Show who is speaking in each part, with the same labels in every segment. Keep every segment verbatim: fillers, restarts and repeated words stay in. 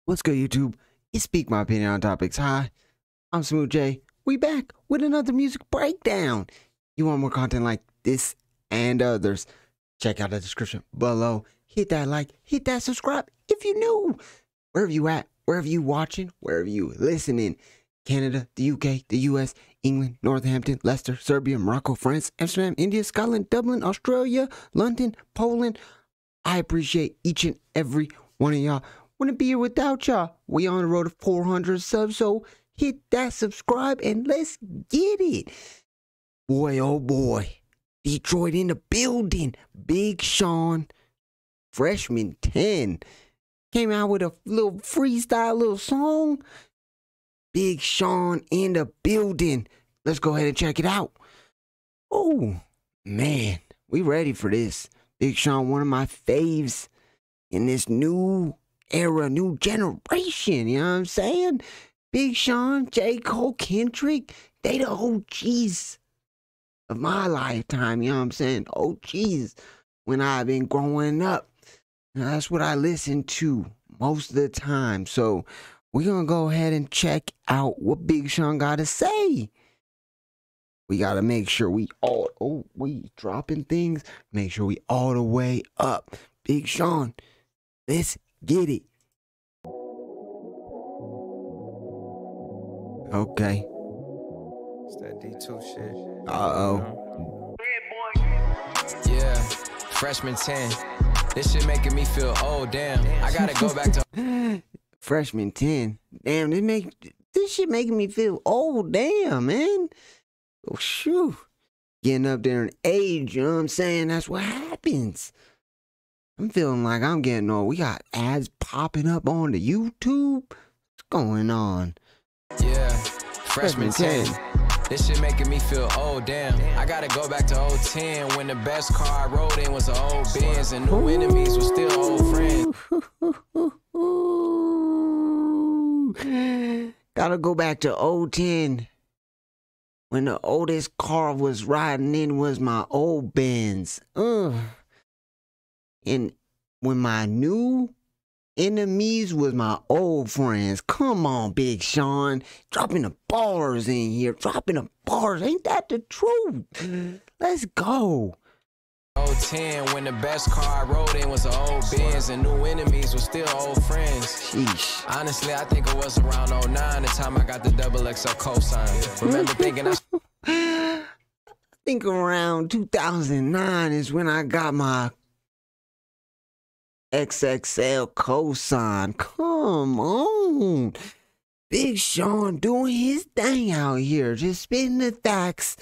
Speaker 1: What's good, YouTube? It's Speak My Opinion on Topics. Hi, I'm Smooth J. We back with another music breakdown. You want more content like this and others? Check out the description below. Hit that like, hit that subscribe if you're new. Wherever you at, wherever you watching, wherever you listening. Canada, the U K, the U S, England, Northampton, Leicester, Serbia, Morocco, France, Amsterdam, India, Scotland, Dublin, Australia, London, Poland. I appreciate each and every one of y'all. Wouldn't be here without y'all. We on the road to four hundred subs, so hit that subscribe and let's get it. Boy, oh boy. Detroit in the building. Big Sean, freshman ten, came out with a little freestyle little song. Big Sean in the building. Let's go ahead and check it out. Oh, man. We ready for this. Big Sean, one of my faves in this new era, new generation. You know what I'm saying? Big Sean, J. Cole, Kendrick, they the O Gs of my lifetime. You know what I'm saying? O Gs when I've been growing up. Now, that's what I listen to most of the time. So we're going to go ahead and check out what Big Sean got to say. We got to make sure we all, oh, we dropping things. Make sure we all the way up. Big Sean, let's get it. Okay.
Speaker 2: It's that D two shit.
Speaker 1: Uh-oh.
Speaker 2: Yeah, freshman ten. This shit making me feel old, damn. I gotta go back to
Speaker 1: Freshman ten. Damn, this make this shit making me feel old. Damn, man. Oh, shoot. Getting up there in age, you know what I'm saying? That's what happens. I'm feeling like I'm getting old. We got ads popping up on the YouTube. What's going on?
Speaker 2: Yeah, freshman ten. This shit making me feel old, damn. I gotta go back to oh ten when the best car I rode in was an old Benz and new enemies were still old friends.
Speaker 1: Gotta go back to oh ten when the oldest car I was riding in was my old Benz. Ugh. And when my new enemies was my old friends. Come on, Big Sean. Dropping the bars in here. Dropping the bars. Ain't that the truth? Let's go.
Speaker 2: oh ten when the best car I rode in was an old Benz and new enemies were still old friends.
Speaker 1: Sheesh.
Speaker 2: Honestly, I think it was around oh nine the time I got the double X L cosign. Remember thinking I...
Speaker 1: I think around two thousand nine is when I got my X X L cosign. Come on. Big Sean doing his thing out here. Just spitting the facts.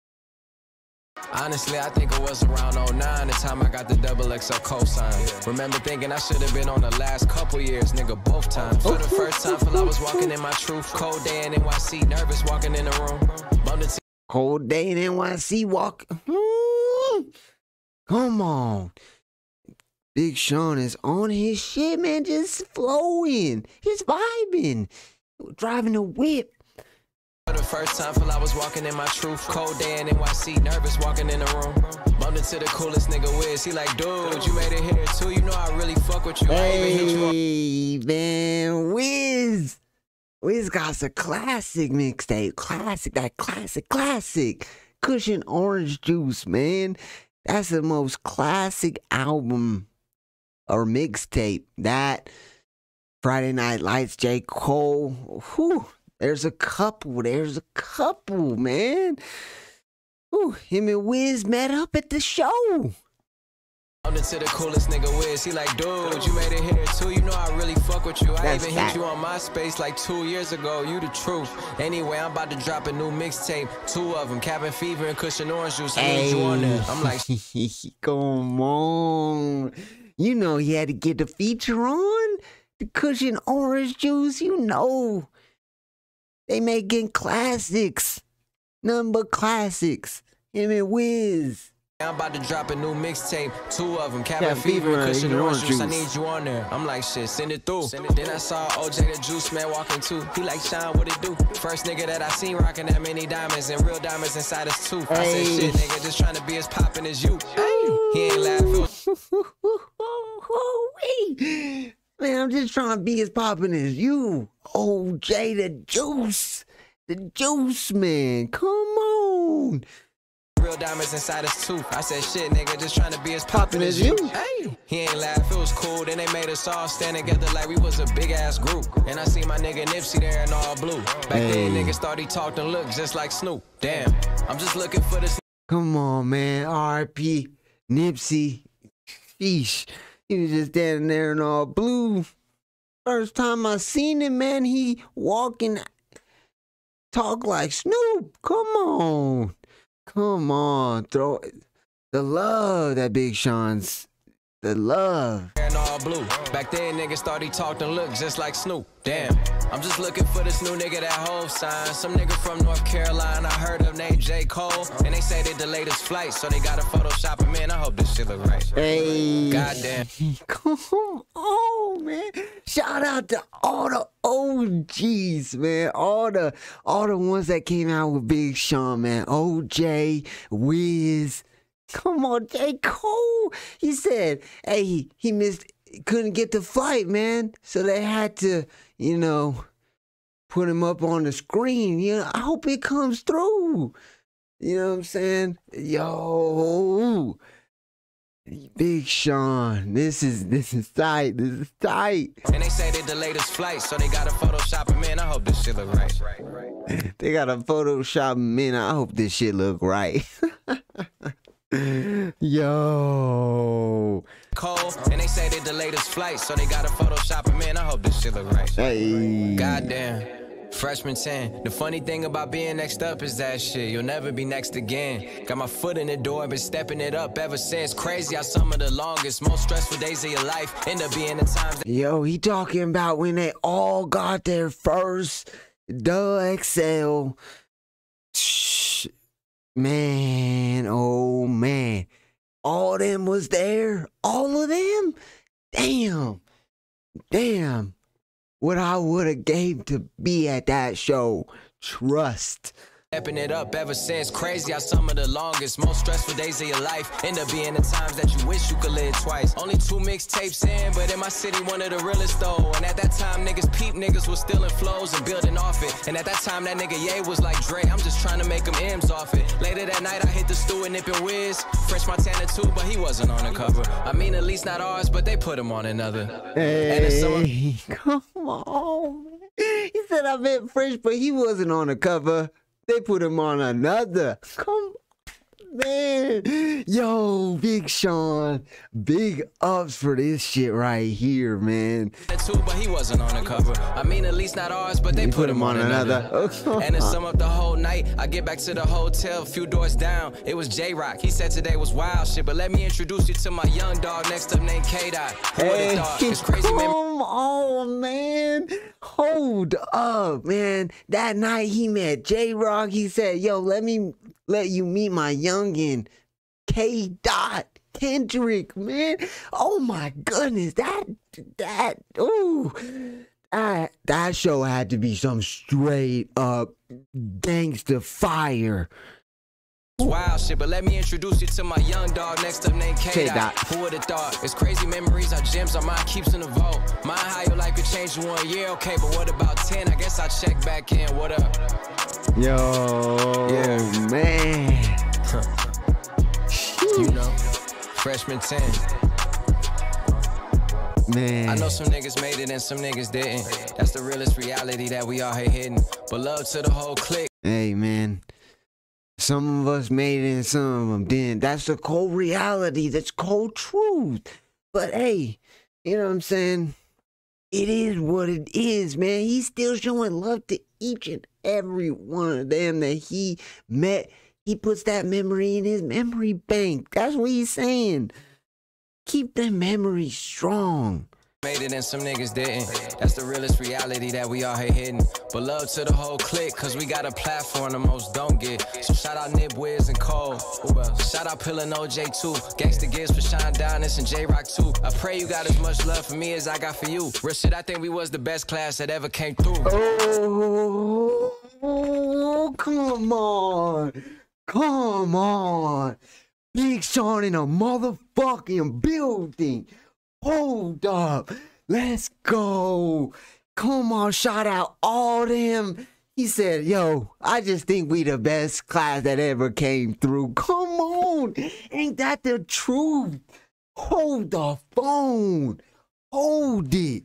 Speaker 2: Honestly, I think it was around oh nine the time I got the double X L cosign. Remember thinking I should have been on the last couple years, nigga, both times. For the first time, feel I was walking in my truth. Cold day in N Y C, nervous walking in the room.
Speaker 1: Cold day in N Y C, walk. Hmm. Come on. Big Sean is on his shit, man, just flowing. He's vibing. Driving a whip.
Speaker 2: For the first time, feel I was walking in my truth. Cold day in N Y C, nervous walking in the room. Bumped into the coolest nigga Wiz. He like, dude, you made it here too. You know I really fuck with you.
Speaker 1: Hey, man, Wiz. Wiz got a classic mixtape. Classic, that classic, classic. Cushion Orange Juice, man. That's the most classic album or mixtape. That, Friday Night Lights, J. Cole. Whew, there's a couple. There's a couple, man. Whew, him and Wiz met up at the show.
Speaker 2: Bumped into the coolest nigga Wiz. He like, dude, you made it here too. You know I really fuck with you. I
Speaker 1: That's
Speaker 2: even
Speaker 1: fact.
Speaker 2: hit you on MySpace like two years ago. You the truth. Anyway, I'm about to drop a new mixtape. Two of them, Cabin Fever and Cushion Orange Juice. I need you on there. I'm like,
Speaker 1: come on. You know he had to get the feature on. The Cushion Orange Juice, you know. They making classics. Nothing but classics. Him and Wiz.
Speaker 2: I'm about to drop a new mixtape. Two of them, Cabin
Speaker 1: Yeah,
Speaker 2: Fever
Speaker 1: Fever
Speaker 2: and Cushion
Speaker 1: and
Speaker 2: Orange
Speaker 1: Orange
Speaker 2: Juice. I
Speaker 1: Juice.
Speaker 2: need you on there. I'm like, shit, send it through. Send it. Then I saw O J the Juice Man walking too. He like, Sean, what it do? First nigga that I seen rocking that many diamonds and real diamonds inside his tooth. I said,
Speaker 1: Hey.
Speaker 2: shit, nigga, just trying to be as poppin' as you. Hey. He ain't laughing.
Speaker 1: Man, I'm just trying to be as poppin' as you. O J the Juice. The Juice Man. Come on.
Speaker 2: Real diamonds inside his tooth. I said, shit, nigga, just trying to be as
Speaker 1: Poppin'
Speaker 2: poppin'
Speaker 1: as
Speaker 2: as you.
Speaker 1: you.
Speaker 2: Hey, he ain't laugh, it was cool. Then they made us all stand together like we was a big ass group. And I see my nigga Nipsey there in all blue. Back
Speaker 1: Hey.
Speaker 2: then, niggas thought he talked and looked just like Snoop. Damn, I'm just looking for this.
Speaker 1: Come on, man. R I P Nipsey. Sheesh. He was just standing there in all blue. First time I seen him, man, he walking, talk like Snoop. Come on. Come on. Throw the love that Big Sean's. The love.
Speaker 2: And all blue. Back then, niggas thought he talked and looked just like Snoop. Damn, I'm just looking for this new nigga that Hov signed. Some nigga from North Carolina I heard of named J. Cole. And they say they delayed his flight, so they gotta Photoshop him in. I hope this shit look right.
Speaker 1: Hey.
Speaker 2: Goddamn.
Speaker 1: Come on, man. Shout out to all the O Gs, man. All the all the ones that came out with Big Sean, man. O J, Wiz. Come on, J. Cole. He said, hey, he, he missed, couldn't get the flight, man. So they had to, you know, put him up on the screen. You know, I hope it comes through. You know what I'm saying? Yo, Big Sean, this is this is tight. This is tight.
Speaker 2: And they say they delayed his flight, so they gotta Photoshop him in. I hope this shit look right.
Speaker 1: They gotta Photoshop him in. I hope this shit look right. Yo.
Speaker 2: Cole, and they say they delayed his flight, so they gotta Photoshop him in. I hope this shit look right.
Speaker 1: Hey.
Speaker 2: Goddamn. Freshman ten. The funny thing about being next up is that shit, you'll never be next again. Got my foot in the door and been stepping it up ever since. Crazy how some of the longest, most stressful days of your life end up being the times that
Speaker 1: Yo, he talking about when they all got their first Duh X L. Shh. Man, oh man. All them was there? All of them? Damn. Damn. What I would have gave to be at that show. Trust.
Speaker 2: stepping it up ever since. Crazy how some of the longest, most stressful days of your life end up being the times that you wish you could live twice. Only two mixtapes in, but in my city, one of the realest though. And at that time, niggas peep niggas was stealing flows and building off it. And at that time, that nigga Ye was like Dre, I'm just trying to make him M's off it. Later that night, I hit the stew and nipping Wiz. French Montana too, but he wasn't on the cover. I mean, at least not ours, but they put him on another.
Speaker 1: Hey,
Speaker 2: And some
Speaker 1: come on, man. He said I meant French, but he wasn't on the cover. They put him on another. Come man. Yo, Big Sean. Big ups for this shit right here, man.
Speaker 2: too, but he wasn't on the cover. I mean, at least not ours, but they put,
Speaker 1: put
Speaker 2: him
Speaker 1: him
Speaker 2: on
Speaker 1: on
Speaker 2: another.
Speaker 1: another.
Speaker 2: And to sum up the whole night, I get back to the hotel, a few doors down. It was J-Rock. He said today was wild shit, but let me introduce you to my young dog next up named K-Dot. Who would've
Speaker 1: Hey,
Speaker 2: thought? It's crazy,
Speaker 1: come
Speaker 2: man.
Speaker 1: on, man. Hold up, man. That night he met J-Rock. He said, yo, let me let you meet my youngin', K-Dot Kendrick, man. Oh my goodness. That, that, ooh. That, that show had to be some straight up gangster fire.
Speaker 2: Wild shit, but let me introduce you to my young dog next up named K-Dot.
Speaker 1: K-Dot.
Speaker 2: Who would've thought? It's crazy memories, our gems, our mind keeps in the vault. Mind how your life could change in one year, okay, but what about ten? I guess I'll check back in, what up?
Speaker 1: Yo,
Speaker 2: Yeah.
Speaker 1: man.
Speaker 2: You know, freshman ten.
Speaker 1: Man.
Speaker 2: I know some niggas made it and some niggas didn't. That's the realest reality that we all here hidden. But love to the whole clique.
Speaker 1: Hey, man. Some of us made it and some of them didn't. That's the cold reality. That's cold truth. But hey, you know what I'm saying? It is what it is, man. He's still showing love to each and every one of them that he met. He puts that memory in his memory bank. That's what he's saying. Keep the memory strong.
Speaker 2: Made it and some niggas didn't. That's the realest reality that we all here hidden. But love to the whole clique, cause we got a platform the most don't get. So shout out Nip, Wiz, and Cole. Who else? Shout out Pill and O J too. Gangsta Gibbs for Sean Donis and J-Rock too. I pray you got as much love for me as I got for you. Real shit, I think we was the best class that ever came through.
Speaker 1: Oh, come on. Come on. Big Sean in a motherfucking building. Hold up. Let's go. Come on, shout out all them. He said, yo, I just think we the best class that ever came through. Come on. Ain't that the truth? Hold the phone. Hold it.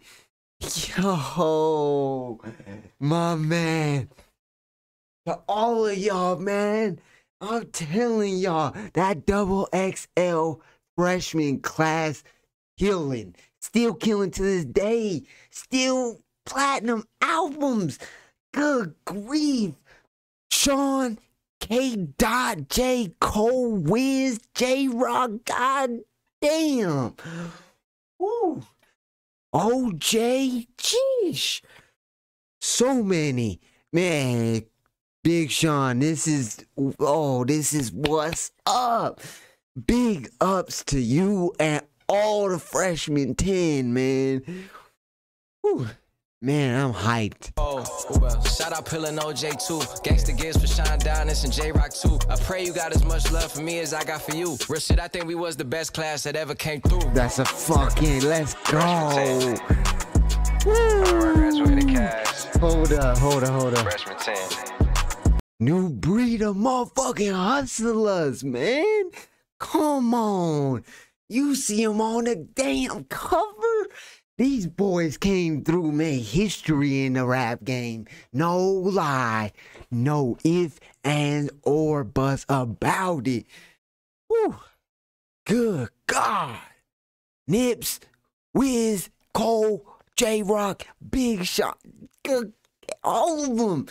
Speaker 1: Yo, my man. To all of y'all, man, I'm telling y'all, that double X L freshman class killing. Still killing to this day. Still platinum albums. Good grief. Sean, K. Dot, J. Cole, Wiz, J. Rock, god damn. Woo. O J, jeez. So many. Man, Big Sean, this is, oh, this is what's up. Big ups to you and all the freshmen ten, man. Whew. Man, I'm hyped.
Speaker 2: Oh, well, shout out Pill and O J too. Gangsta Gibbs for Sean Donis and J Rock too. I pray you got as much love for me as I got for you. Real shit, I think we was the best class that ever came through.
Speaker 1: That's a fucking, let's go.
Speaker 2: Graduated cash.
Speaker 1: Hold up, hold up, hold up.
Speaker 2: Freshman ten.
Speaker 1: New breed of motherfucking hustlers, man. Come on. You see them on the damn cover? These boys came through, made history in the rap game. No lie. No if, and, or buts about it. Whew. Good God. Nips, Wiz, Cole, J Rock, Big Shot. Good, all of them.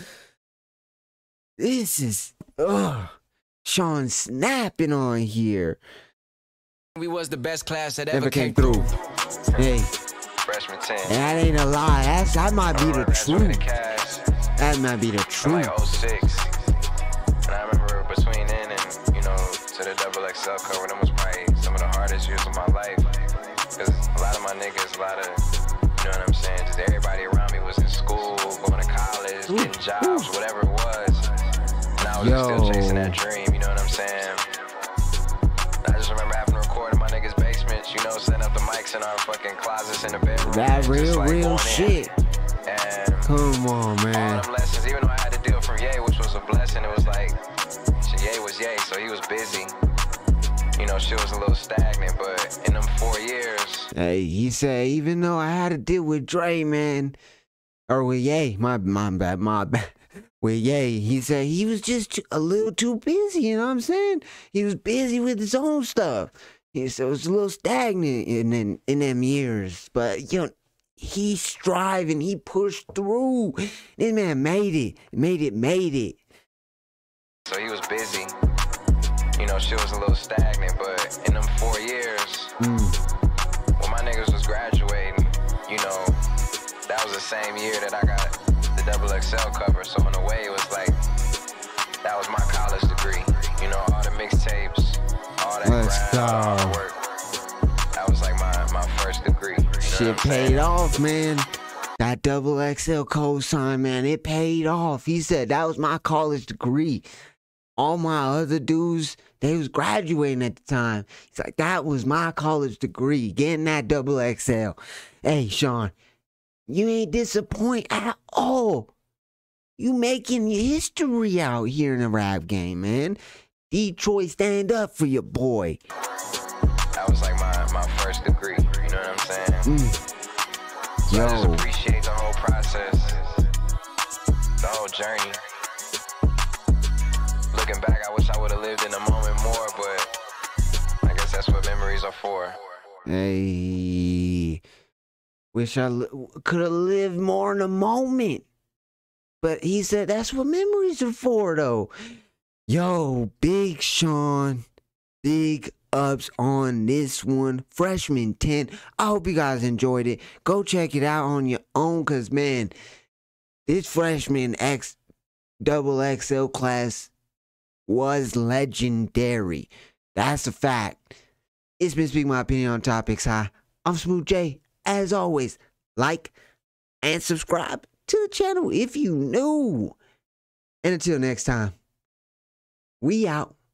Speaker 1: This is, ugh. Sean snapping on here.
Speaker 2: We was the best class that ever,
Speaker 1: Ever came,
Speaker 2: came
Speaker 1: through.
Speaker 2: through.
Speaker 1: Hey.
Speaker 2: Freshman ten.
Speaker 1: That ain't a lie. That's, that might be the truth.
Speaker 2: Cash.
Speaker 1: That might be the truth.
Speaker 2: Like oh six. And I remember between then and, you know, to the double X L cover, that was probably some of the hardest years of my life. Because a lot of my niggas, a lot of, you know what I'm saying, just everybody around me was in school, going to college,
Speaker 1: Ooh.
Speaker 2: getting jobs,
Speaker 1: Ooh.
Speaker 2: whatever it was. And I was
Speaker 1: Yo.
Speaker 2: still chasing that dream, you know what I'm saying? I just remember having to record in my niggas' basements, you know, setting up the mics in our fucking closets in the bedroom.
Speaker 1: That real,
Speaker 2: like
Speaker 1: real shit.
Speaker 2: And
Speaker 1: Come on, man.
Speaker 2: all them lessons, even though I had to deal from Ye, which was a blessing, it was like, Ye was Ye, so he was busy. You know, shit was a little stagnant, but in them four years.
Speaker 1: Hey, he said, even though I had to deal with Dre, man, or with Ye, my, my bad, my bad. With Ye, he said he was just a little too busy, you know what I'm saying? He was busy with his own stuff. He said it was a little stagnant in, in, in them years. But, you know, he striving, he pushed through. This man made it, made it, made it.
Speaker 2: So he was busy. You know, shit was a little stagnant, but in them four years,
Speaker 1: Mm.
Speaker 2: when my niggas was graduating, you know, that was the same year that I got the double X L cover. So in a way, it was like, that was my college degree. You know, all the mixtapes, all that
Speaker 1: Let's
Speaker 2: grind, all
Speaker 1: go.
Speaker 2: the work. That was like my, my first degree. You know
Speaker 1: Shit
Speaker 2: what I'm
Speaker 1: paid
Speaker 2: saying?
Speaker 1: off, man. That double X L cosign, man, it paid off. He said that was my college degree. All my other dudes, they was graduating at the time. He's like, that was my college degree, getting that double X L. Hey, Sean, you ain't disappointed at all. You making history out here in the rap game, man. Detroit, stand up for your boy.
Speaker 2: That was like my, my first degree. You know what I'm saying?
Speaker 1: Mm.
Speaker 2: So I just
Speaker 1: Yo.
Speaker 2: appreciate the whole process, the whole journey. Looking back, I wish I would have lived in the moment more, but I guess that's what memories are for.
Speaker 1: Hey, wish I li- could have lived more in the moment. But he said that's what memories are for, though. Yo, Big Sean, big ups on this one. Freshman ten. I hope you guys enjoyed it. Go check it out on your own, because, man, this freshman X double X L class was legendary. That's a fact. It's been Speak My Opinion on Topics High. I'm Smooth J. As always, like and subscribe to the channel if you new. And until next time, we out.